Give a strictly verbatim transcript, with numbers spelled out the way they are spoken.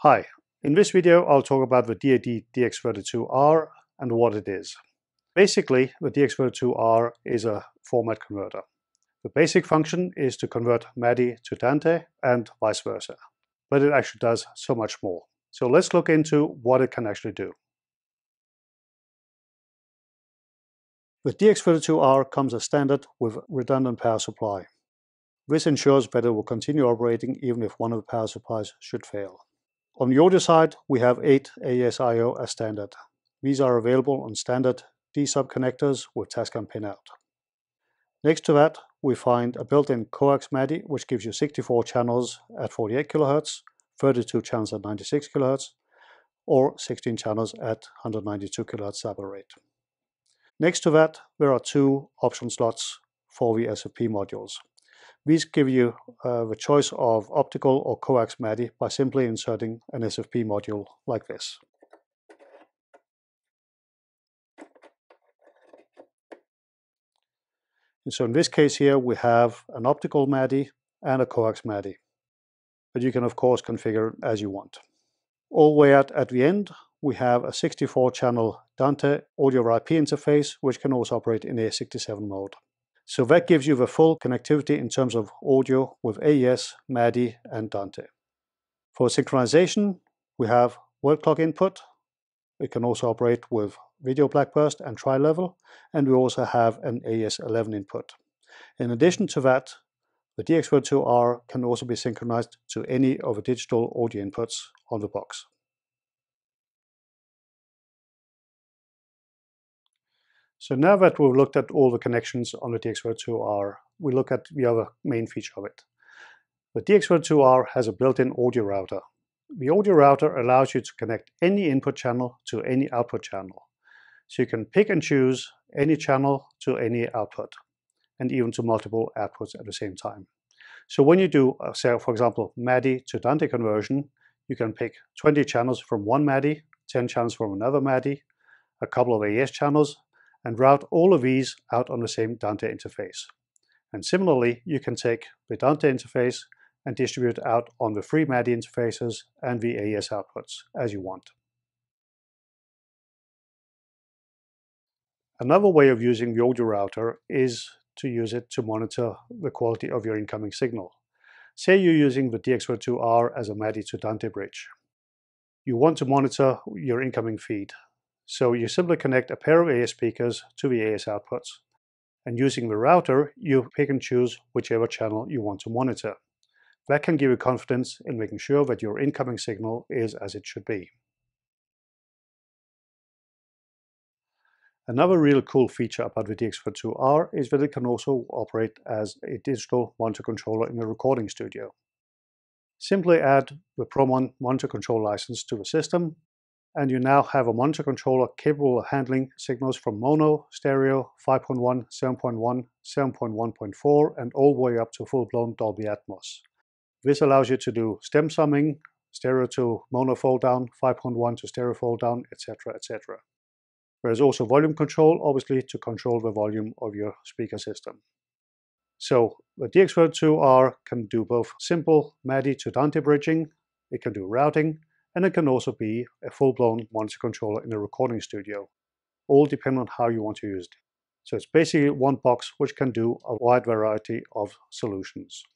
Hi, in this video I'll talk about the D A D D X thirty-two R and what it is. Basically, the D X thirty-two R is a format converter. The basic function is to convert MADI to Dante and vice versa, but it actually does so much more. So let's look into what it can actually do. The D X thirty-two R comes as standard with redundant power supply. This ensures that it will continue operating even if one of the power supplies should fail. On the audio side, we have eight A E S I O as standard. These are available on standard D-sub connectors with Tascam pinout. Next to that, we find a built-in coax MADI, which gives you sixty-four channels at forty-eight kilohertz, thirty-two channels at ninety-six kilohertz, or sixteen channels at one hundred ninety-two kilohertz sample rate. Next to that, there are two option slots for the S F P modules. These give you uh, the choice of optical or coax MADI by simply inserting an S F P module like this. And so in this case here, we have an optical MADI and a coax MADI, but you can of course configure as you want. All the way out at the end, we have a sixty-four channel Dante audio I P interface, which can also operate in A E S sixty-seven mode. So that gives you the full connectivity in terms of audio with A E S, MADI, and Dante. For synchronization, we have word clock input. It can also operate with video blackburst and tri-level, and we also have an A E S eleven input. In addition to that, the D X thirty-two R can also be synchronized to any of the digital audio inputs on the box. So now that we've looked at all the connections on the D X thirty-two R, we look at the other main feature of it. The D X thirty-two R has a built-in audio router. The audio router allows you to connect any input channel to any output channel. So you can pick and choose any channel to any output, and even to multiple outputs at the same time. So when you do, uh, say, for example, MADI to Dante conversion, you can pick twenty channels from one MADI, ten channels from another MADI, a couple of A E S channels, and route all of these out on the same Dante interface. And similarly, you can take the Dante interface and distribute out on the three MADI interfaces and the A E S outputs as you want. Another way of using the audio router is to use it to monitor the quality of your incoming signal. Say you're using the D X thirty-two R as a MADI to Dante bridge. You want to monitor your incoming feed. So you simply connect a pair of A E S speakers to the A E S outputs. And using the router, you pick and choose whichever channel you want to monitor. That can give you confidence in making sure that your incoming signal is as it should be. Another really cool feature about the D X thirty-two R is that it can also operate as a digital monitor controller in a recording studio. Simply add the ProMon monitor control license to the system, and you now have a monitor controller capable of handling signals from mono, stereo, five point one, seven point one, seven point one point four, and all the way up to full-blown Dolby Atmos. This allows you to do stem summing, stereo to mono fold down, five point one to stereo fold down, et cetera, et cetera. There is also volume control, obviously, to control the volume of your speaker system. So the D X thirty-two R can do both simple MADI to Dante bridging, it can do routing, and it can also be a full-blown monitor controller in a recording studio, all depending on how you want to use it. So it's basically one box which can do a wide variety of solutions.